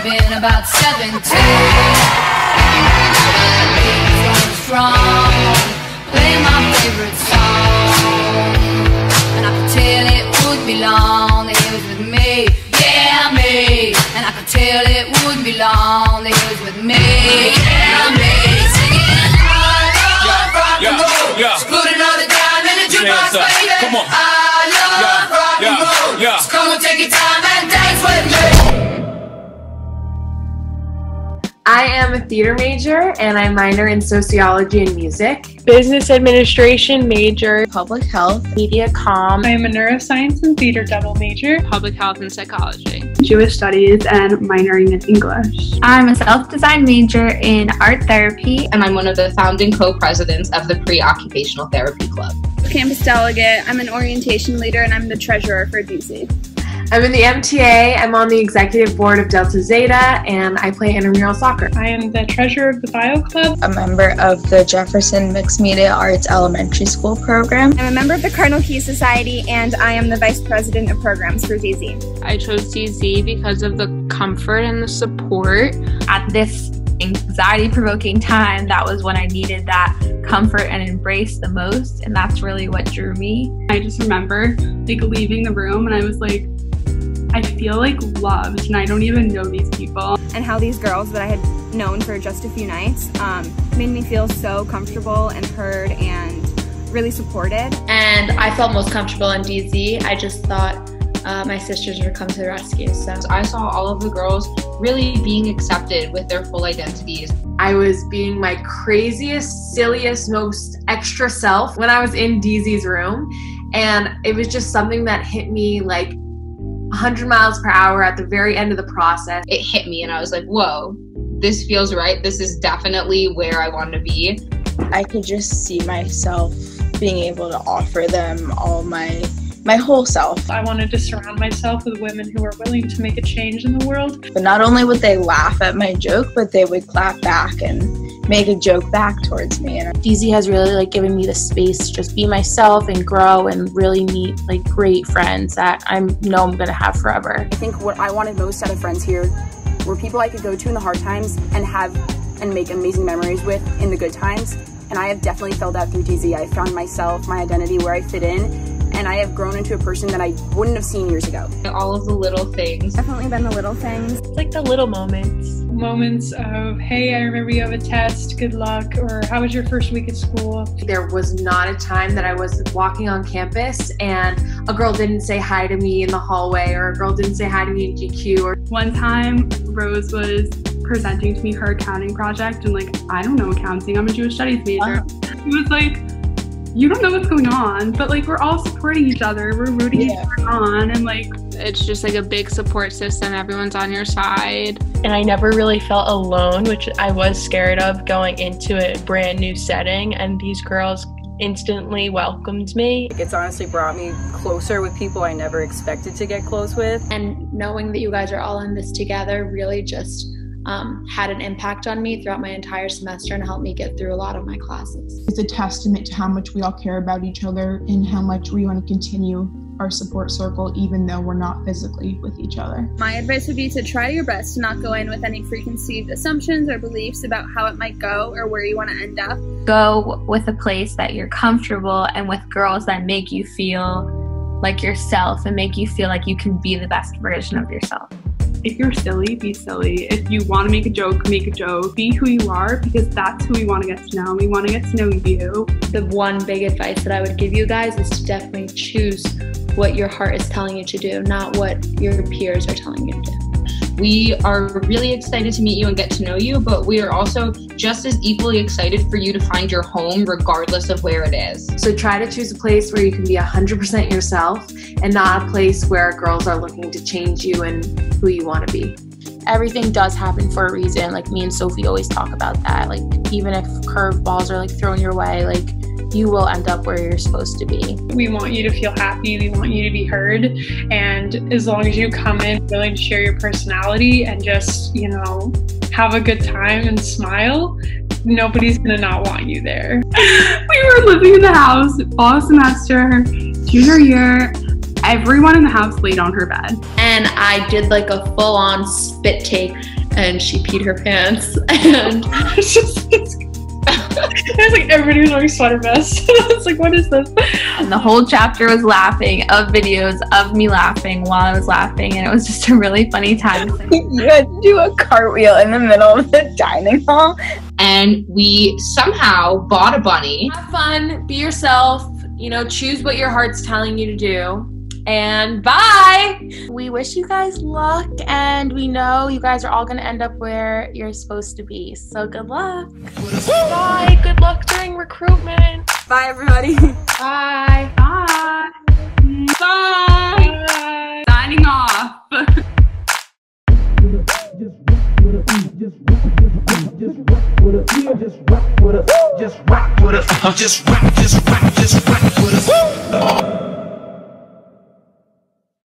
been about 17. Being strong, play my favorite song, and I could tell it would be long that he was with me, yeah me. And I could tell it wouldn't be long that he was with me, yeah me. Singing I love rock and roll, just put another dime in the jukebox, baby. Come on. I love rock and roll, so come and take your time and dance with me. I am a theater major and I minor in sociology and music. Business administration major. Public health. Media comm. I am a neuroscience and theater double major. Public health and psychology. Jewish studies and minoring in English. I'm a self-design major in art therapy. And I'm one of the founding co-presidents of the Pre-Occupational Therapy Club. Campus delegate. I'm an orientation leader and I'm the treasurer for DC. I'm in the MTA, I'm on the executive board of Delta Zeta, and I play intramural soccer. I am the treasurer of the Bio Club. A member of the Jefferson Mixed Media Arts Elementary School program. I'm a member of the Cardinal Key Society, and I am the vice president of programs for ZZ. I chose ZZ because of the comfort and the support. At this anxiety-provoking time, that was when I needed that comfort and embrace the most, and that's really what drew me. I just remember leaving the room and I was like, I feel loved and I don't even know these people. And how these girls that I had known for just a few nights made me feel so comfortable and heard and really supported. And I felt most comfortable in DZ. I just thought my sisters would come to the rescue. So I saw all of the girls really being accepted with their full identities. I was being my craziest, silliest, most extra self when I was in DZ's room. And it was just something that hit me 100 miles per hour at the very end of the process. It hit me and I was like, whoa, this feels right. This is definitely where I want to be. I could just see myself being able to offer them all my whole self. I wanted to surround myself with women who were willing to make a change in the world. But not only would they laugh at my joke, but they would clap back and make a joke back towards me. DZ has really given me the space to just be myself and grow and really meet great friends that I know I'm gonna have forever. I think what I wanted most out of friends here were people I could go to in the hard times and make amazing memories with in the good times. And I have definitely felt that through DZ. I found myself, my identity, where I fit in, and I have grown into a person that I wouldn't have seen years ago. All of the little things. Definitely been the little things. It's the little moments. Moments of, hey, I remember you have a test, good luck, or how was your first week at school? There was not a time that I was walking on campus and a girl didn't say hi to me in the hallway, or a girl didn't say hi to me in GQ. Or one time, Rose was presenting to me her accounting project, and I don't know accounting, I'm a Jewish studies major. He was like, you don't know what's going on, but we're all supporting each other, we're rooting each other on, and it's just a big support system. Everyone's on your side. And I never really felt alone, which I was scared of going into a brand new setting, and these girls instantly welcomed me. It's honestly brought me closer with people I never expected to get close with. And knowing that you guys are all in this together really just had an impact on me throughout my entire semester and helped me get through a lot of my classes. It's a testament to how much we all care about each other and how much we want to continue our support circle even though we're not physically with each other. My advice would be to try your best to not go in with any preconceived assumptions or beliefs about how it might go or where you want to end up. Go with a place that you're comfortable and with girls that make you feel like yourself and make you feel like you can be the best version of yourself. If you're silly, be silly. If you want to make a joke, make a joke. Be who you are, because that's who we want to get to know. We want to get to know you. The one big advice that I would give you guys is to definitely choose what your heart is telling you to do, not what your peers are telling you to do. We are really excited to meet you and get to know you, but we are also just as equally excited for you to find your home regardless of where it is. So try to choose a place where you can be 100% yourself and not a place where girls are looking to change you and who you want to be. Everything does happen for a reason. Me and Sophie always talk about that. Even if curveballs are thrown your way, you will end up where you're supposed to be. We want you to feel happy, we want you to be heard, and as long as you come in willing to share your personality and just, have a good time and smile, nobody's gonna not want you there. We were living in the house fall semester, junior year. Everyone in the house laid on her bed. And I did a full-on spit take and she peed her pants, and It's like everybody was wearing sweater vests. It's like, what is this? And the whole chapter was laughing, of videos of me laughing while I was laughing, and it was just a really funny time. You had to do a cartwheel in the middle of the dining hall. And we somehow bought a bunny. Have fun, be yourself, you know, choose what your heart's telling you to do. And bye! We wish you guys luck, and we know you guys are all going to end up where you're supposed to be. So good luck. Bye. Good luck during recruitment. Bye, everybody. Bye. Bye. Bye. Signing off. Just rock with us.